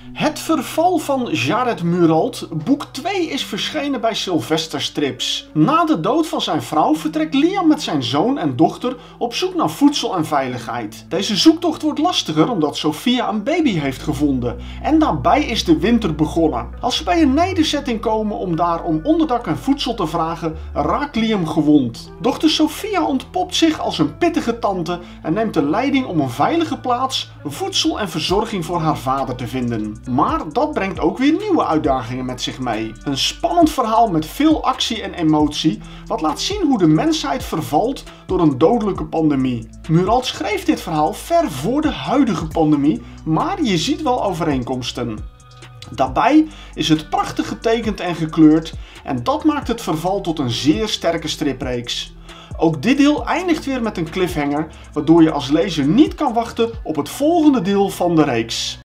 Het verval van Jared Muralt, boek 2 is verschenen bij Sylvester Strips. Na de dood van zijn vrouw vertrekt Liam met zijn zoon en dochter op zoek naar voedsel en veiligheid. Deze zoektocht wordt lastiger omdat Sophia een baby heeft gevonden en daarbij is de winter begonnen. Als ze bij een nederzetting komen om daar om onderdak en voedsel te vragen, raakt Liam gewond. Dochter Sophia ontpopt zich als een pittige tante en neemt de leiding om een veilige plaats, voedsel en verzorging voor haar vader te vinden. Maar dat brengt ook weer nieuwe uitdagingen met zich mee. Een spannend verhaal met veel actie en emotie, wat laat zien hoe de mensheid vervalt door een dodelijke pandemie. Muralt schreef dit verhaal ver voor de huidige pandemie, maar je ziet wel overeenkomsten. Daarbij is het prachtig getekend en gekleurd en dat maakt het verval tot een zeer sterke stripreeks. Ook dit deel eindigt weer met een cliffhanger, waardoor je als lezer niet kan wachten op het volgende deel van de reeks.